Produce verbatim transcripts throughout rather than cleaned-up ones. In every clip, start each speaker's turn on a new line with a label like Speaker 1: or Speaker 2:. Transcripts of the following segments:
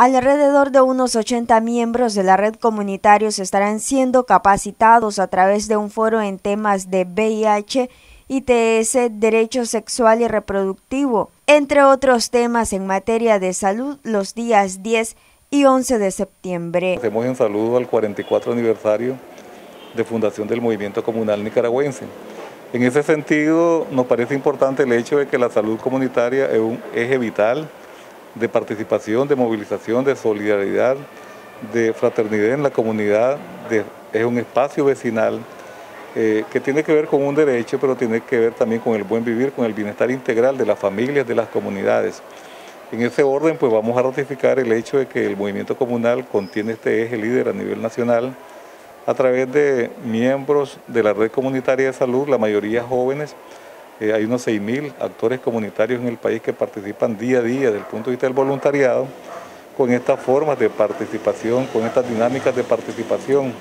Speaker 1: Alrededor de unos ochenta miembros de la red comunitarios estarán siendo capacitados a través de un foro en temas de V I H, I T S, derecho sexual y reproductivo, entre otros temas en materia de salud, los días diez y once de septiembre.
Speaker 2: Hacemos un saludo al cuarenta y cuatro aniversario de fundación del movimiento comunal nicaragüense. En ese sentido, nos parece importante el hecho de que la salud comunitaria es un eje vital de participación, de movilización, de solidaridad, de fraternidad en la comunidad, de, es un espacio vecinal eh, que tiene que ver con un derecho, pero tiene que ver también con el buen vivir, con el bienestar integral de las familias, de las comunidades. En ese orden, pues vamos a ratificar el hecho de que el movimiento comunal contiene este eje líder a nivel nacional a través de miembros de la red comunitaria de salud, la mayoría jóvenes. Eh, hay unos seis mil actores comunitarios en el país que participan día a día desde el punto de vista del voluntariado, con estas formas de participación, con estas dinámicas de participación.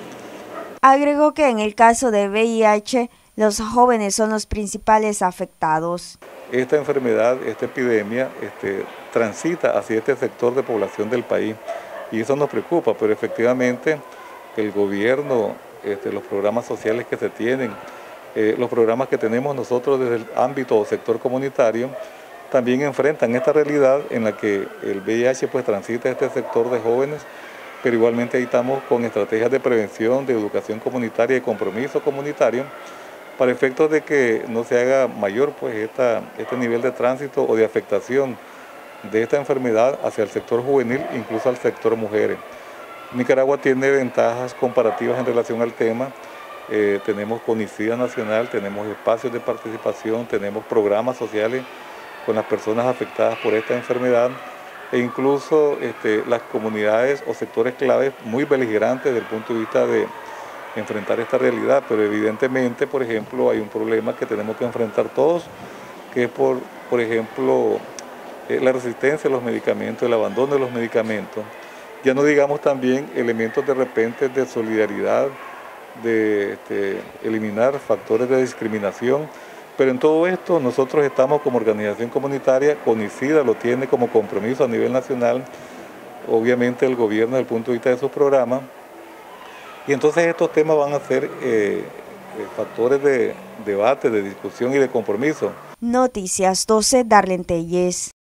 Speaker 1: Agregó que en el caso de V I H, los jóvenes son los principales afectados.
Speaker 2: Esta enfermedad, esta epidemia, este, transita hacia este sector de población del país y eso nos preocupa, pero efectivamente el gobierno, este, los programas sociales que se tienen, Eh, los programas que tenemos nosotros desde el ámbito o sector comunitario también enfrentan esta realidad en la que el V I H pues transita este sector de jóvenes, pero igualmente ahí estamos con estrategias de prevención, de educación comunitaria y compromiso comunitario para efectos de que no se haga mayor pues esta, este nivel de tránsito o de afectación de esta enfermedad hacia el sector juvenil, incluso al sector mujeres. Nicaragua tiene ventajas comparativas en relación al tema. Eh, tenemos CONICIDA nacional, tenemos espacios de participación, tenemos programas sociales con las personas afectadas por esta enfermedad e incluso este, las comunidades o sectores claves muy beligerantes desde el punto de vista de enfrentar esta realidad, pero evidentemente, por ejemplo, hay un problema que tenemos que enfrentar todos, que es por, por ejemplo, eh, la resistencia a los medicamentos, el abandono de los medicamentos, ya no digamos también elementos de repente de solidaridad, de este, eliminar factores de discriminación, pero en todo esto nosotros estamos como organización comunitaria, CONICIDA lo tiene como compromiso a nivel nacional, obviamente el gobierno desde el punto de vista de sus programas, y entonces estos temas van a ser eh, factores de debate, de discusión y de compromiso.
Speaker 1: Noticias doce, Darlene Telles.